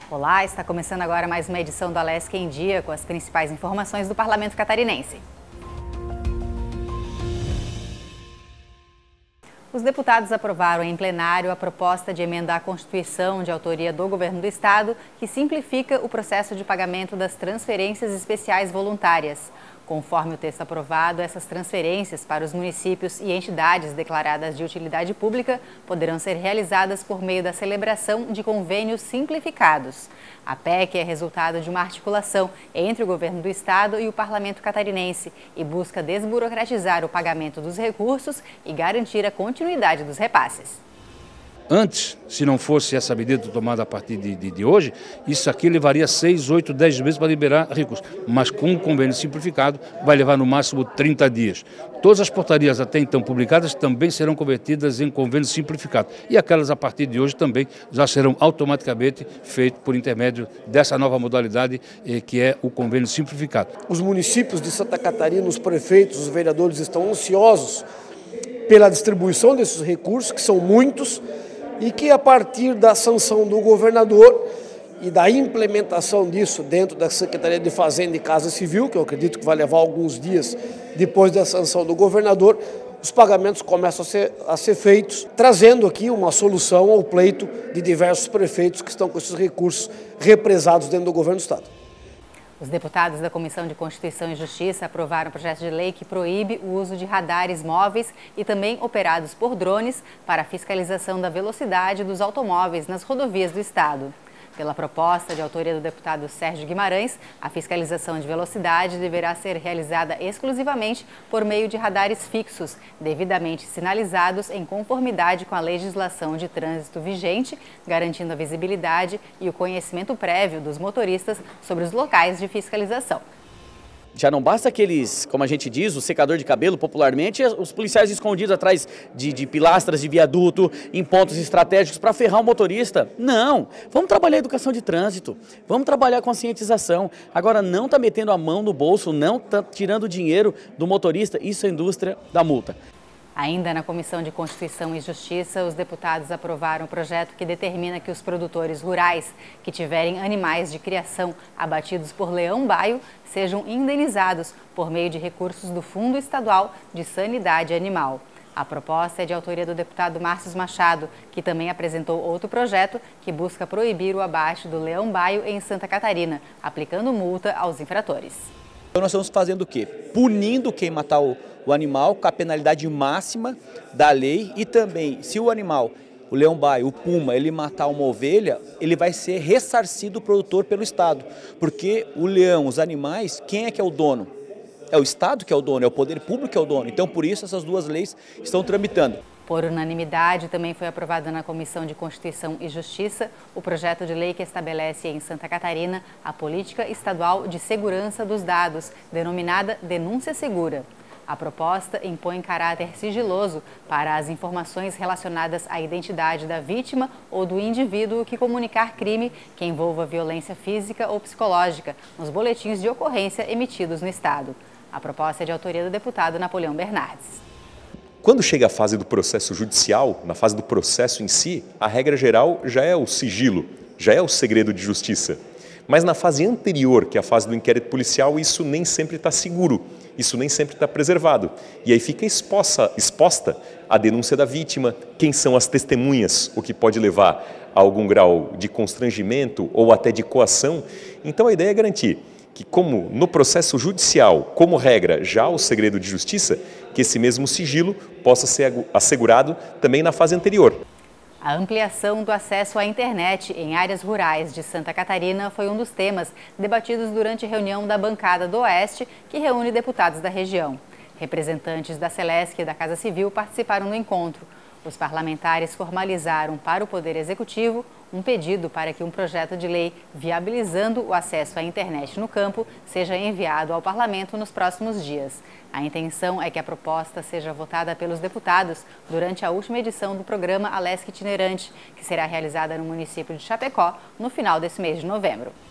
Olá, está começando agora mais uma edição do Alesc em Dia com as principais informações do Parlamento Catarinense. Os deputados aprovaram em plenário a proposta de emenda à Constituição de autoria do Governo do Estado, que simplifica o processo de pagamento das transferências especiais voluntárias. Conforme o texto aprovado, essas transferências para os municípios e entidades declaradas de utilidade pública poderão ser realizadas por meio da celebração de convênios simplificados. A PEC é resultado de uma articulação entre o Governo do Estado e o Parlamento Catarinense e busca desburocratizar o pagamento dos recursos e garantir a continuidade dos repasses. Antes, se não fosse essa medida tomada a partir de hoje, isso aqui levaria 6, 8, 10 meses para liberar recursos. Mas com o convênio simplificado, vai levar no máximo 30 dias. Todas as portarias até então publicadas também serão convertidas em convênio simplificado. E aquelas a partir de hoje também já serão automaticamente feitas por intermédio dessa nova modalidade, que é o convênio simplificado. Os municípios de Santa Catarina, os prefeitos, os vereadores estão ansiosos pela distribuição desses recursos, que são muitos, e que a partir da sanção do governador e da implementação disso dentro da Secretaria de Fazenda e Casa Civil, que eu acredito que vai levar alguns dias depois da sanção do governador, os pagamentos começam a ser feitos, trazendo aqui uma solução ao pleito de diversos prefeitos que estão com esses recursos represados dentro do governo do Estado. Os deputados da Comissão de Constituição e Justiça aprovaram um projeto de lei que proíbe o uso de radares móveis e também operados por drones para a fiscalização da velocidade dos automóveis nas rodovias do Estado. Pela proposta de autoria do deputado Sérgio Guimarães, a fiscalização de velocidade deverá ser realizada exclusivamente por meio de radares fixos, devidamente sinalizados em conformidade com a legislação de trânsito vigente, garantindo a visibilidade e o conhecimento prévio dos motoristas sobre os locais de fiscalização. Já não basta aqueles, como a gente diz, o secador de cabelo popularmente, os policiais escondidos atrás de pilastras de viaduto, em pontos estratégicos para ferrar o motorista. Não, vamos trabalhar a educação de trânsito, vamos trabalhar a conscientização. Agora não está metendo a mão no bolso, não está tirando dinheiro do motorista, isso é a indústria da multa. Ainda na Comissão de Constituição e Justiça, os deputados aprovaram um projeto que determina que os produtores rurais que tiverem animais de criação abatidos por leão-baio sejam indenizados por meio de recursos do Fundo Estadual de Sanidade Animal. A proposta é de autoria do deputado Márcio Machado, que também apresentou outro projeto que busca proibir o abate do leão-baio em Santa Catarina, aplicando multa aos infratores. Então nós estamos fazendo o quê? Punindo quem matar o animal com a penalidade máxima da lei e também, se o animal, o leão-baio, o puma, ele matar uma ovelha, ele vai ser ressarcido o produtor pelo Estado. Porque o leão, os animais, quem é que é o dono? É o Estado que é o dono, é o poder público que é o dono. Então, por isso, essas duas leis estão tramitando. Por unanimidade, também foi aprovado na Comissão de Constituição e Justiça o projeto de lei que estabelece em Santa Catarina a Política Estadual de Segurança dos Dados, denominada Denúncia Segura. A proposta impõe caráter sigiloso para as informações relacionadas à identidade da vítima ou do indivíduo que comunicar crime que envolva violência física ou psicológica nos boletins de ocorrência emitidos no Estado. A proposta é de autoria do deputado Napoleão Bernardes. Quando chega a fase do processo judicial, na fase do processo em si, a regra geral já é o sigilo, já é o segredo de justiça. Mas na fase anterior, que é a fase do inquérito policial, isso nem sempre está seguro, isso nem sempre está preservado. E aí fica exposta a denúncia da vítima, quem são as testemunhas, o que pode levar a algum grau de constrangimento ou até de coação. Então a ideia é garantir que, como no processo judicial, como regra, já há o segredo de justiça, que esse mesmo sigilo possa ser assegurado também na fase anterior. A ampliação do acesso à internet em áreas rurais de Santa Catarina foi um dos temas debatidos durante a reunião da bancada do Oeste, que reúne deputados da região. Representantes da Celesc e da Casa Civil participaram do encontro. Os parlamentares formalizaram para o Poder Executivo um pedido para que um projeto de lei viabilizando o acesso à internet no campo seja enviado ao Parlamento nos próximos dias. A intenção é que a proposta seja votada pelos deputados durante a última edição do programa Alesc Itinerante, que será realizada no município de Chapecó no final desse mês de novembro.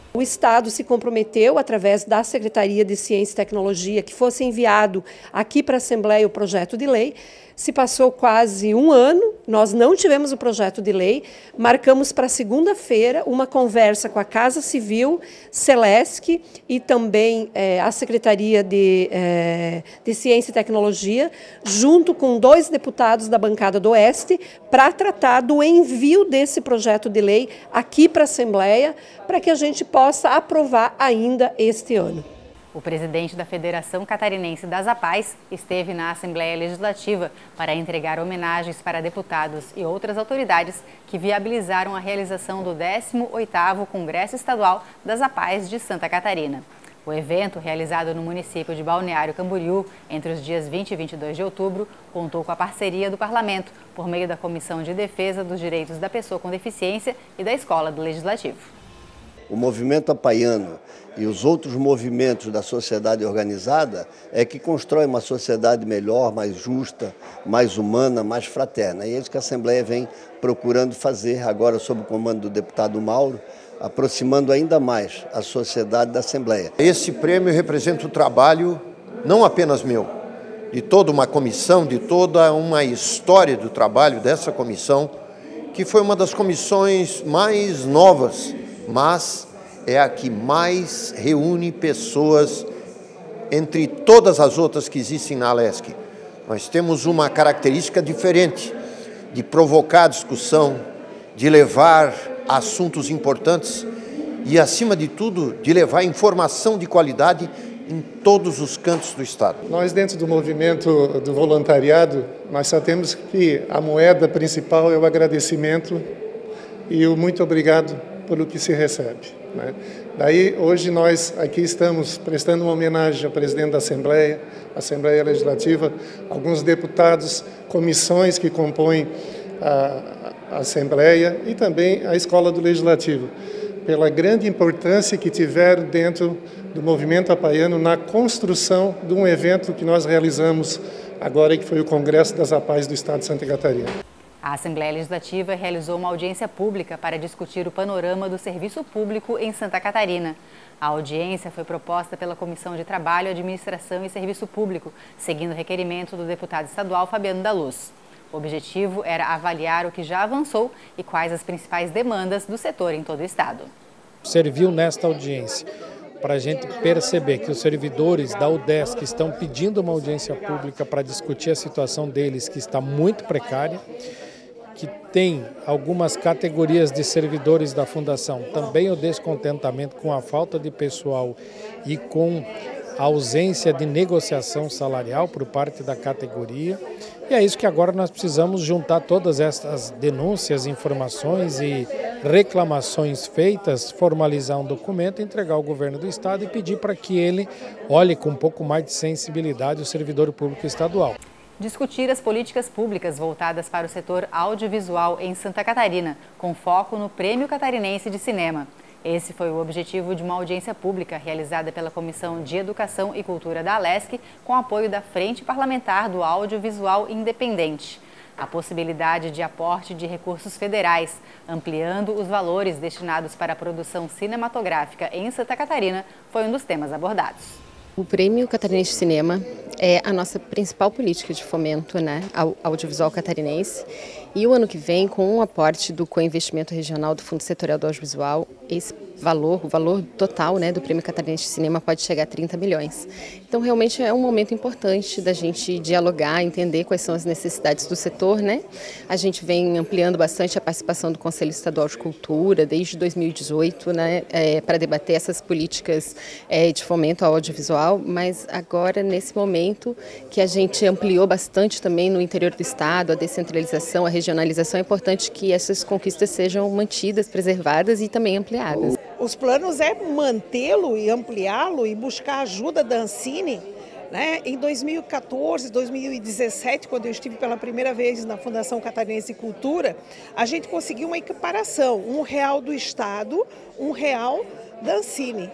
O Estado se comprometeu, através da Secretaria de Ciência e Tecnologia, que fosse enviado aqui para a Assembleia o projeto de lei. Se passou quase um ano, nós não tivemos o projeto de lei, marcamos para segunda-feira uma conversa com a Casa Civil, Celesc e também a Secretaria de Ciência e Tecnologia, junto com 2 deputados da bancada do Oeste, para tratar do envio desse projeto de lei aqui para a Assembleia, para que a gente possa aprovar ainda este ano. O presidente da Federação Catarinense das APAES esteve na Assembleia Legislativa para entregar homenagens para deputados e outras autoridades que viabilizaram a realização do 18º Congresso Estadual das APAES de Santa Catarina. O evento, realizado no município de Balneário Camboriú, entre os dias 20 e 22 de outubro, contou com a parceria do Parlamento, por meio da Comissão de Defesa dos Direitos da Pessoa com Deficiência e da Escola do Legislativo. O movimento apaiano e os outros movimentos da sociedade organizada é que constrói uma sociedade melhor, mais justa, mais humana, mais fraterna. E é isso que a Assembleia vem procurando fazer agora sob o comando do deputado Mauro, aproximando ainda mais a sociedade da Assembleia. Esse prêmio representa o trabalho não apenas meu, de toda uma comissão, de toda uma história do trabalho dessa comissão, que foi uma das comissões mais novas, mas é a que mais reúne pessoas entre todas as outras que existem na Alesc. Nós temos uma característica diferente de provocar discussão, de levar assuntos importantes e, acima de tudo, de levar informação de qualidade em todos os cantos do Estado. Nós, dentro do movimento do voluntariado, nós só temos que a moeda principal é o agradecimento e o muito obrigado pelo que se recebe, né? Daí, hoje nós aqui estamos prestando uma homenagem ao presidente da Assembleia Legislativa, alguns deputados, comissões que compõem a Assembleia e também a Escola do Legislativo, pela grande importância que tiveram dentro do movimento apaiano na construção de um evento que nós realizamos agora, que foi o Congresso das APAES do Estado de Santa Catarina. A Assembleia Legislativa realizou uma audiência pública para discutir o panorama do serviço público em Santa Catarina. A audiência foi proposta pela Comissão de Trabalho, Administração e Serviço Público, seguindo o requerimento do deputado estadual Fabiano da Luz. O objetivo era avaliar o que já avançou e quais as principais demandas do setor em todo o estado. Serviu nesta audiência para a gente perceber que os servidores da UDESC estão pedindo uma audiência pública para discutir a situação deles, que está muito precária, que tem algumas categorias de servidores da Fundação, também o descontentamento com a falta de pessoal e com a ausência de negociação salarial por parte da categoria. E é isso que agora nós precisamos juntar todas essas denúncias, informações e reclamações feitas, formalizar um documento, entregar ao governo do estado e pedir para que ele olhe com um pouco mais de sensibilidade o servidor público estadual. Discutir as políticas públicas voltadas para o setor audiovisual em Santa Catarina, com foco no Prêmio Catarinense de Cinema. Esse foi o objetivo de uma audiência pública realizada pela Comissão de Educação e Cultura da Alesc, com apoio da Frente Parlamentar do Audiovisual Independente. A possibilidade de aporte de recursos federais, ampliando os valores destinados para a produção cinematográfica em Santa Catarina, foi um dos temas abordados. O Prêmio Catarinense de Cinema é a nossa principal política de fomento, né, ao audiovisual catarinense. E o ano que vem, com o aporte do Coinvestimento Regional do Fundo Setorial do Audiovisual, esse valor, o valor total, né, do Prêmio Catarinense de Cinema pode chegar a 30 milhões. Então, realmente é um momento importante da gente dialogar, entender quais são as necessidades do setor, né? A gente vem ampliando bastante a participação do Conselho Estadual de Cultura desde 2018, né, para debater essas políticas de fomento ao audiovisual, mas agora, nesse momento que a gente ampliou bastante também no interior do estado, a descentralização, a regionalização, é importante que essas conquistas sejam mantidas, preservadas e também ampliadas. Os planos é mantê-lo e ampliá-lo e buscar ajuda da Ancine, né? Em 2014, 2017, quando eu estive pela primeira vez na Fundação Catarinense de Cultura, a gente conseguiu uma equiparação, R$1 do Estado, R$1 da Ancine.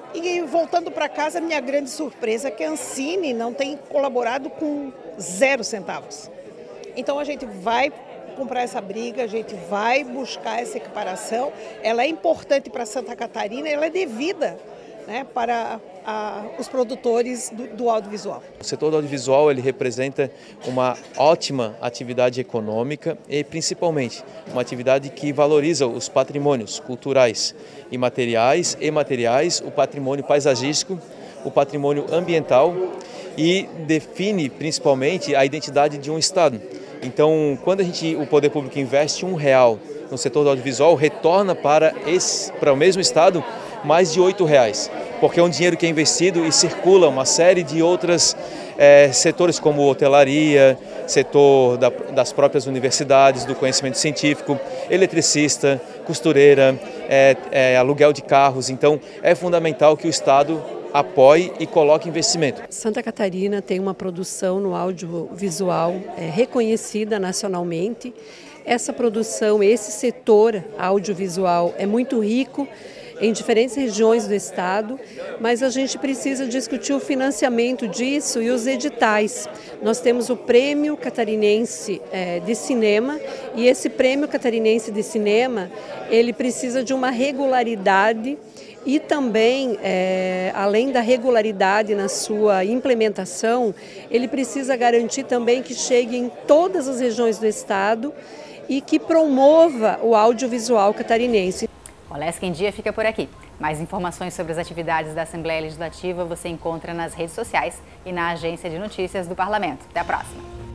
E voltando para casa, minha grande surpresa é que a Ancine não tem colaborado com 0 centavos. Então a gente vai comprar essa briga, a gente vai buscar essa equiparação. Ela é importante para Santa Catarina, ela é devida, né, para os produtores do audiovisual. O setor do audiovisual ele representa uma ótima atividade econômica e principalmente uma atividade que valoriza os patrimônios culturais e materiais, o patrimônio paisagístico, o patrimônio ambiental e define principalmente a identidade de um estado. Então, quando o poder público investe R$1 no setor do audiovisual, retorna para o mesmo estado mais de R$8, porque é um dinheiro que é investido e circula uma série de outros setores como hotelaria, setor das próprias universidades, do conhecimento científico, eletricista, costureira, aluguel de carros. Então é fundamental que o Estado apoie e coloque investimento. Santa Catarina tem uma produção no audiovisual reconhecida nacionalmente. Essa produção, esse setor audiovisual é muito rico em diferentes regiões do estado, mas a gente precisa discutir o financiamento disso e os editais. Nós temos o Prêmio Catarinense de Cinema e esse Prêmio Catarinense de Cinema, ele precisa de uma regularidade e também, além da regularidade na sua implementação, ele precisa garantir também que chegue em todas as regiões do estado e que promova o audiovisual catarinense. O Alesc em Dia fica por aqui. Mais informações sobre as atividades da Assembleia Legislativa você encontra nas redes sociais e na agência de notícias do Parlamento. Até a próxima!